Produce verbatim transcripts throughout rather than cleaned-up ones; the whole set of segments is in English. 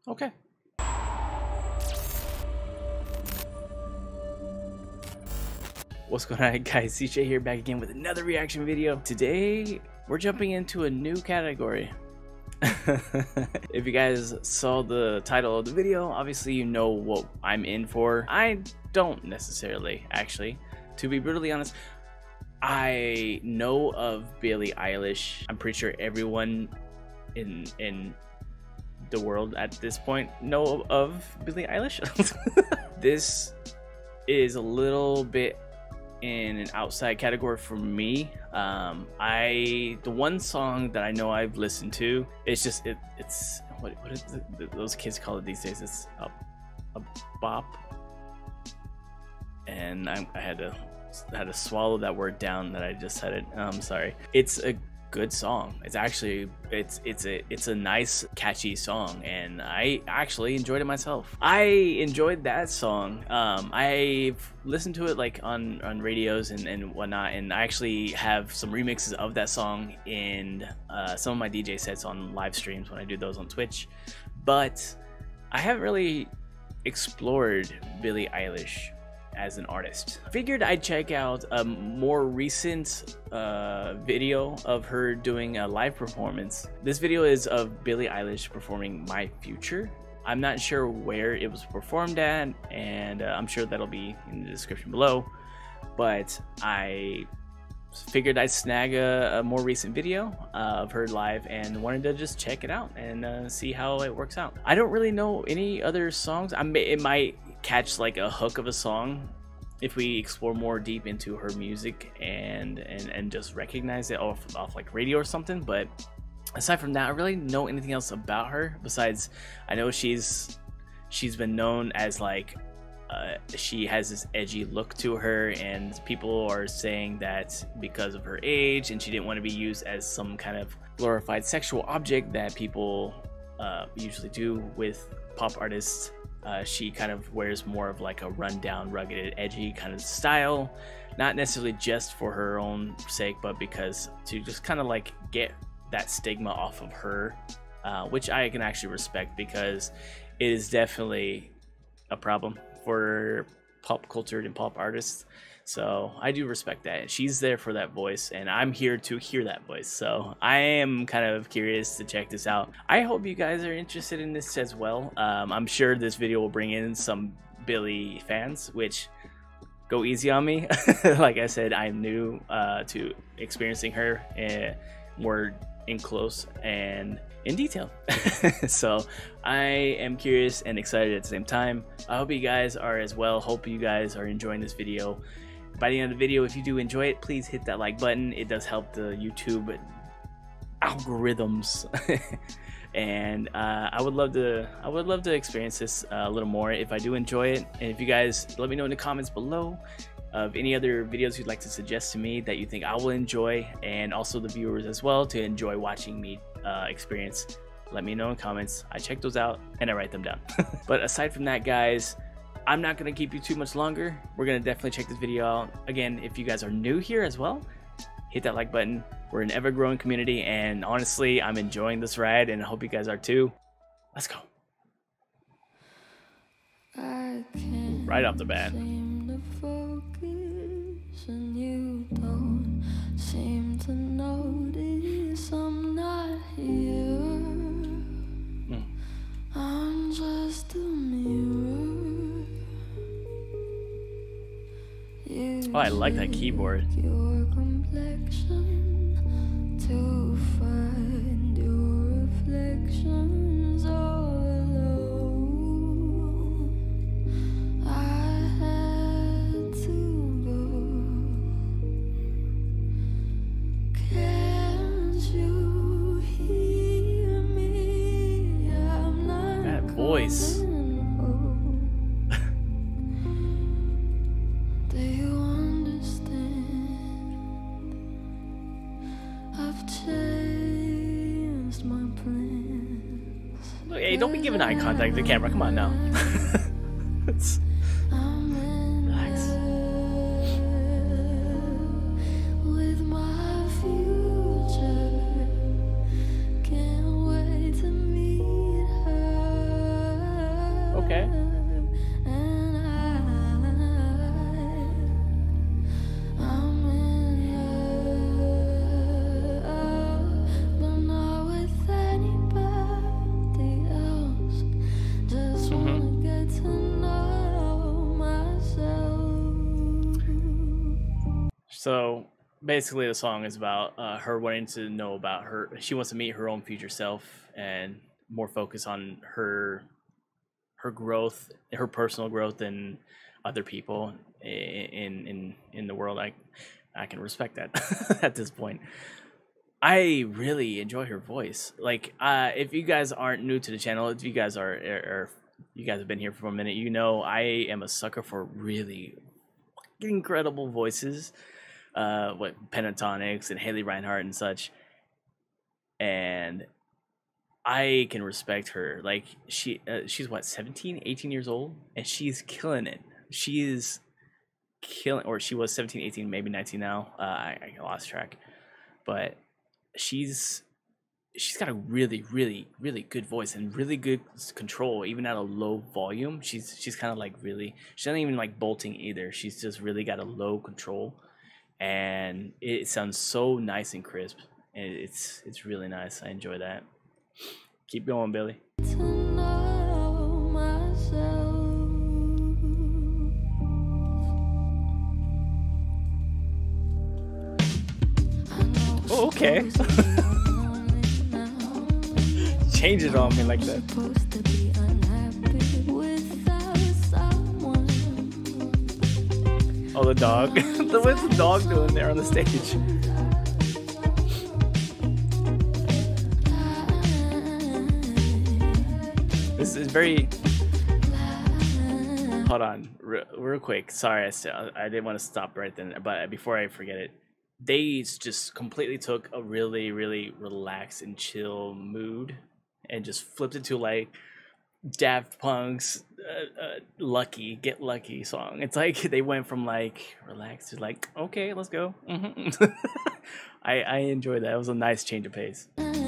Okay. What's going on, guys? CShay here, back again with another reaction video. Today we're jumping into a new category. If you guys saw the title of the video, obviously you know what I'm in for. I don't necessarily, actually, to be brutally honest. I know of Billie Eilish. I'm pretty sure everyone in in the world at this point know of Billie Eilish. This is a little bit in an outside category for me. um I the one song that I know I've listened to, it's just it it's what what is it, those kids call it these days? It's a, a bop, and I, I had to I had to swallow that word down that I just said it. I'm sorry. It's a good song. It's actually it's it's a it's a nice catchy song, and I actually enjoyed it myself. I enjoyed that song. um I've listened to it like on on radios and and whatnot, and I actually have some remixes of that song in uh some of my D J sets on live streams when I do those on Twitch, but I haven't really explored Billie Eilish as an artist. Figured I'd check out a more recent uh, video of her doing a live performance. This video is of Billie Eilish performing My Future. I'm not sure where it was performed at, and uh, I'm sure that'll be in the description below, but I figured I'd snag a, a more recent video uh, of her live and wanted to just check it out and uh, see how it works out. I don't really know any other songs. I may, it might catch like a hook of a song if we explore more deep into her music and and and just recognize it off off like radio or something, but aside from that, I really know anything else about her besides I know she's she's been known as like uh, she has this edgy look to her, and people are saying that because of her age and she didn't want to be used as some kind of glorified sexual object that people uh, usually do with pop artists. Uh, she kind of wears more of like a rundown, rugged, edgy kind of style, not necessarily just for her own sake, but because to just kind of like get that stigma off of her, uh, which I can actually respect, because it is definitely a problem for pop culture and pop artists. So I do respect that. She's there for that voice, and I'm here to hear that voice. So I am kind of curious to check this out. I hope you guys are interested in this as well. Um, I'm sure this video will bring in some Billie fans, which go easy on me. Like I said, I'm new uh, to experiencing her uh, more in close and in detail. So I am curious and excited at the same time. I hope you guys are as well. Hope you guys are enjoying this video. By the end of the video, if you do enjoy it, please hit that like button. It does help the YouTube algorithms. And uh, I would love to I would love to experience this uh, a little more if I do enjoy it. And if you guys let me know in the comments below of any other videos you'd like to suggest to me that you think I will enjoy, and also the viewers as well to enjoy watching me uh, experience, let me know in comments. I check those out and I write them down. But aside from that, guys, I'm not going to keep you too much longer. We're going to definitely check this video out. Again, if you guys are new here as well, hit that like button. We're an ever-growing community, and honestly, I'm enjoying this ride, and I hope you guys are too. Let's go. Right off the bat. I'm just a mirror. Oh, I like that keyboard. Your complexion to find your reflections all alone. I had to go. Can't you hear me? I'm not that voice. Hey, don't be giving eye contact to the camera. Come on now. It's, relax. With my future, can't wait to meet her. So basically, the song is about uh, her wanting to know about her. She wants to meet her own future self and more focus on her her growth, her personal growth, and other people in in in the world. I I can respect that at this point. I really enjoy her voice. Like, uh, if you guys aren't new to the channel, if you guys are, or you guys have been here for a minute, you know I am a sucker for really incredible voices, uh, what Pentatonics and Haley Reinhart and such. And I can respect her. Like, she, uh, she's what, seventeen, eighteen years old, and she's killing it. She is killing, or she was seventeen, eighteen, maybe nineteen now. Uh, I, I lost track, but she's she's got a really really really good voice and really good control even at a low volume. She's she's kind of like really, she doesn't even like bolting either. She's just really got a low control, and it sounds so nice and crisp, and it's it's really nice. I enjoy that. Keep going, Billy. To know myself. Oh, okay. Change it on me like that. Supposed to be unhappy without someone. Oh, the dog. What's the dog doing there on the stage? This is very. Hold on, real, real quick. Sorry, I, still, I didn't want to stop right then, but before I forget it, they just completely took a really, really relaxed and chill mood and just flipped it to like Daft Punk's uh, uh, "Lucky, Get Lucky" song. It's like they went from like relaxed to like, okay, let's go. Mm-hmm. I I enjoyed that. It was a nice change of pace.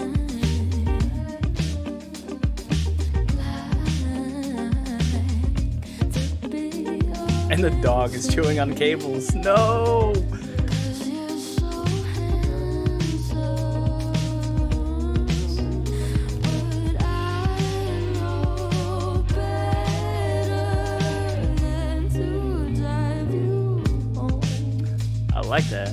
And the dog is chewing on cables. No! I like that.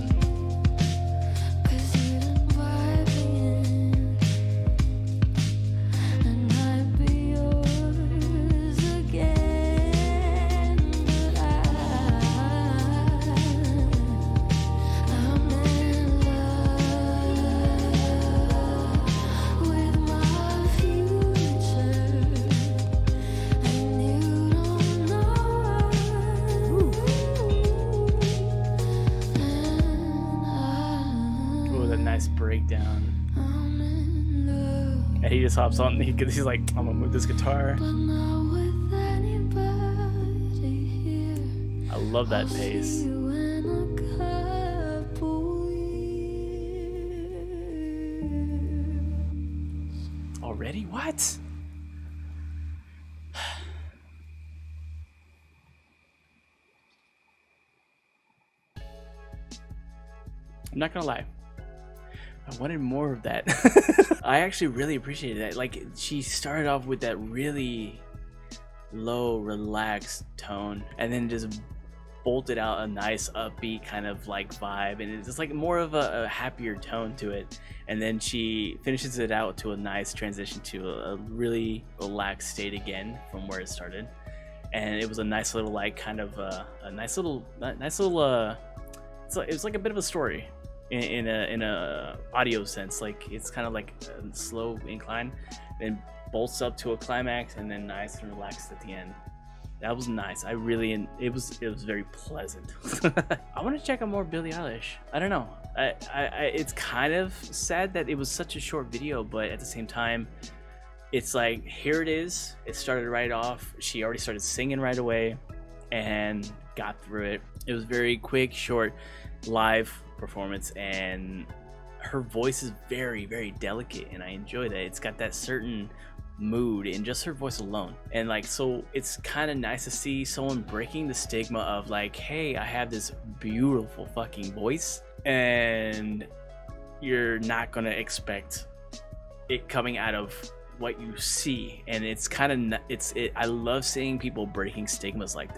Nice breakdown. And he just hops on. He, he's like, I'm gonna move this guitar. I love that pace. Already? What? I'm not gonna lie. I wanted more of that. I actually really appreciated that. Like, she started off with that really low, relaxed tone, and then just bolted out a nice, upbeat kind of like vibe, and it's just like more of a, a happier tone to it. And then she finishes it out to a nice transition to a, a really relaxed state again from where it started. And it was a nice little like kind of uh, a nice little, nice little. Uh, it's like, it was like a bit of a story. In, in a in a audio sense, like it's kind of like a slow incline, then bolts up to a climax, and then nice and relaxed at the end. That was nice. I really, it was it was very pleasant. I want to check out more Billie Eilish. I don't know. I, I I it's kind of sad that it was such a short video, but at the same time, it's like, here it is. It started right off. She already started singing right away, and got through it. It was very quick, short, live performance, and her voice is very very delicate, and I enjoy that. It's got that certain mood in just her voice alone, and like, so it's kind of nice to see someone breaking the stigma of like, hey, I have this beautiful fucking voice, and you're not gonna expect it coming out of what you see. And it's kind of, it's it I love seeing people breaking stigmas like that.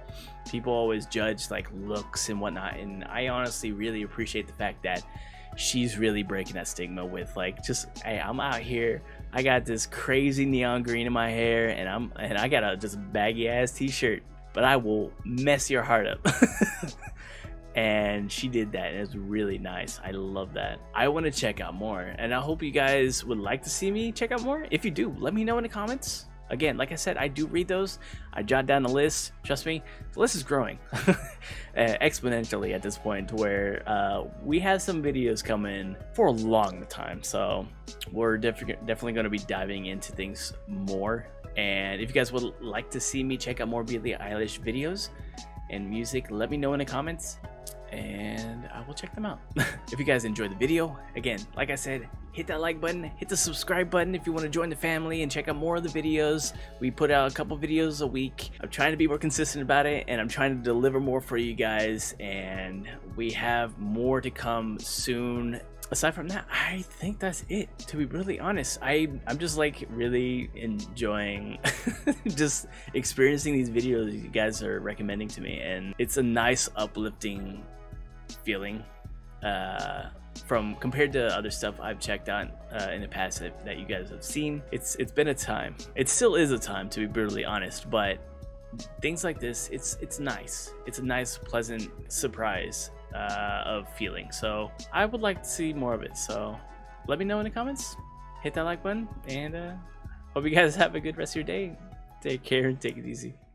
people always judge like looks and whatnot, and I honestly really appreciate the fact that she's really breaking that stigma with like, just, hey, I'm out here, I got this crazy neon green in my hair, and I'm and I got a just baggy ass t-shirt, but I will mess your heart up. And she did that, and it was really nice. I love that. I want to check out more, and I hope you guys would like to see me check out more. If you do, let me know in the comments. Again, like I said, I do read those. I jot down the list. Trust me, the list is growing uh, exponentially at this point, to where uh, we have some videos coming for a long time. So we're def definitely going to be diving into things more. And if you guys would like to see me check out more Billie Eilish videos and music, let me know in the comments, and I will check them out. If you guys enjoyed the video, again, like I said, hit that like button, hit the subscribe button if you want to join the family and check out more of the videos. We put out a couple videos a week. I'm trying to be more consistent about it, and I'm trying to deliver more for you guys, and we have more to come soon. Aside from that, I think that's it, to be really honest. I, I'm just like really enjoying just experiencing these videos you guys are recommending to me, and it's a nice uplifting feeling uh, from compared to other stuff I've checked out uh, in the past that, that you guys have seen. It's It's been a time. It still is a time, to be brutally honest, but things like this, it's it's nice. It's a nice, pleasant surprise uh of feeling. So I would like to see more of it, so let me know in the comments. Hit that like button, and uh hope you guys have a good rest of your day. Take care and take it easy.